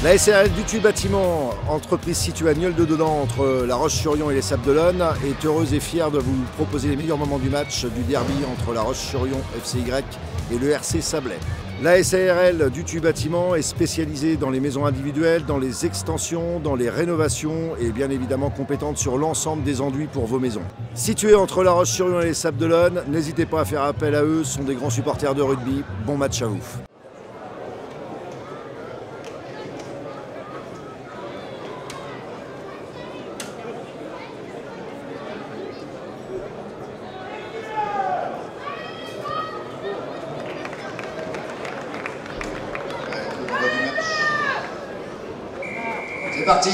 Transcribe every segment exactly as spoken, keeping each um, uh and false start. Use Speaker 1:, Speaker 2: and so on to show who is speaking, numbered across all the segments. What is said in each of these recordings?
Speaker 1: La S A R L du Tuy Bâtiment, entreprise située à Nieul-de-Dedans entre La Roche-sur-Yon et les Sables-d'Olonne, est heureuse et fière de vous proposer les meilleurs moments du match du derby entre La Roche-sur-Yon F C Y et le R C Sablais. La S A R L du Tuy Bâtiment est spécialisée dans les maisons individuelles, dans les extensions, dans les rénovations et bien évidemment compétente sur l'ensemble des enduits pour vos maisons. Située entre La Roche-sur-Yon et les Sables-d'Olonne, n'hésitez pas à faire appel à eux, ce sont des grands supporters de rugby. Bon match à vous.
Speaker 2: C'est parti.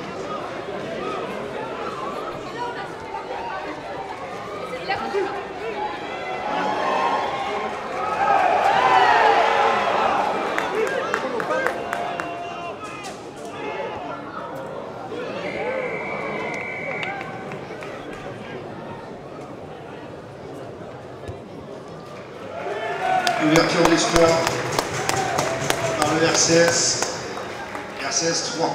Speaker 2: Ouverture du score par le R C S. R C S trois.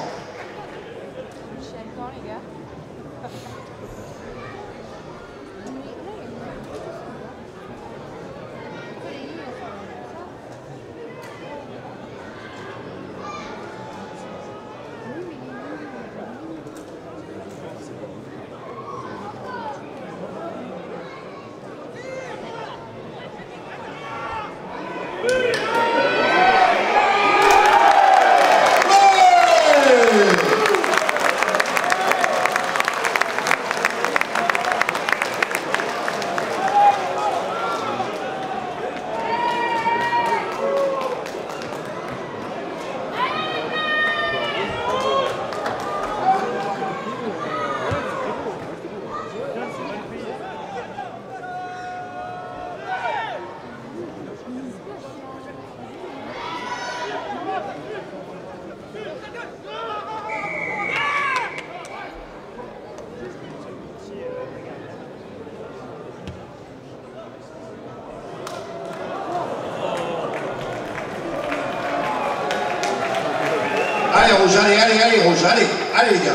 Speaker 2: Allez rouge, allez, allez, allez rouge, allez, allez les gars.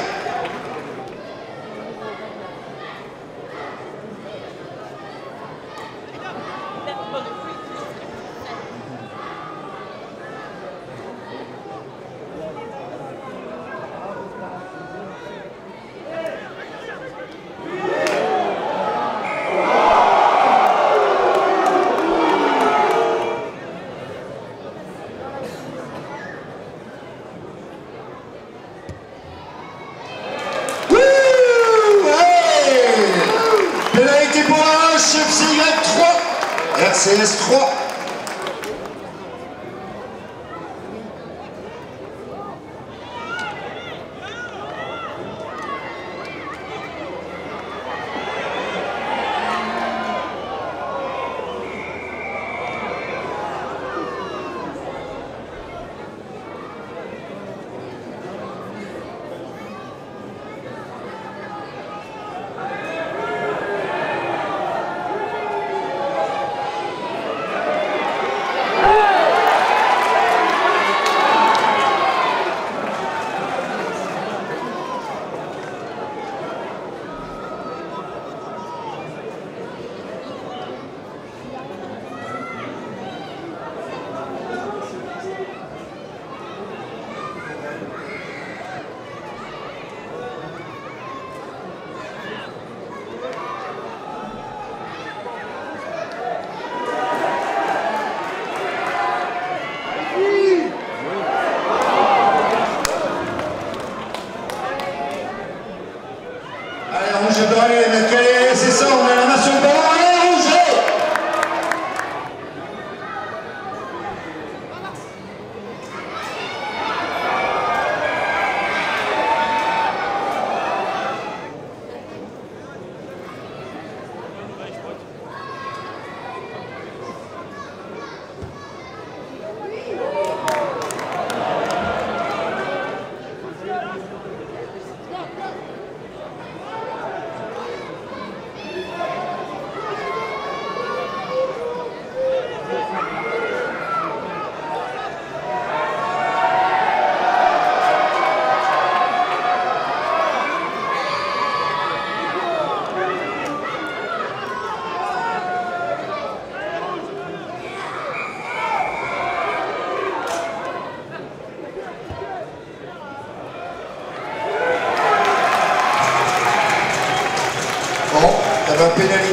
Speaker 2: Pénalité pour la Roche, F C Y trois, R C S trois.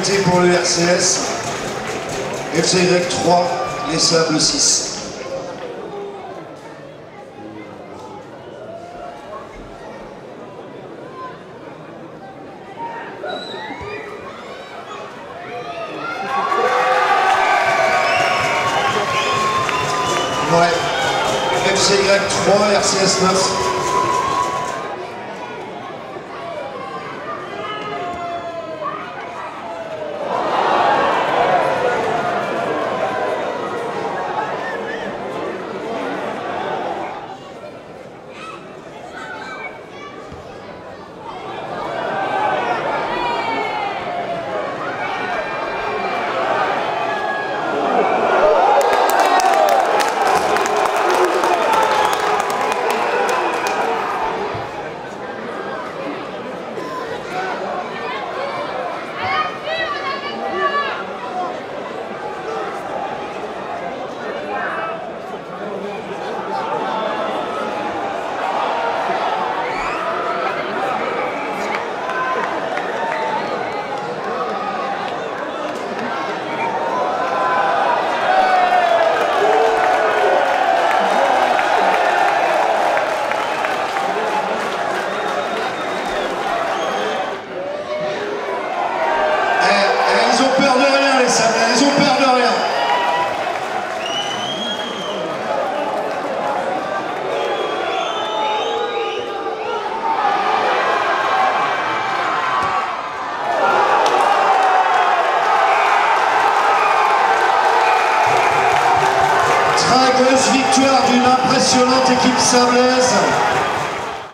Speaker 2: majorité pour le R C S. F C Y trois, les Sables six. Ouais. F C Y trois, R C S neuf. Victoire d'une impressionnante équipe sablaise.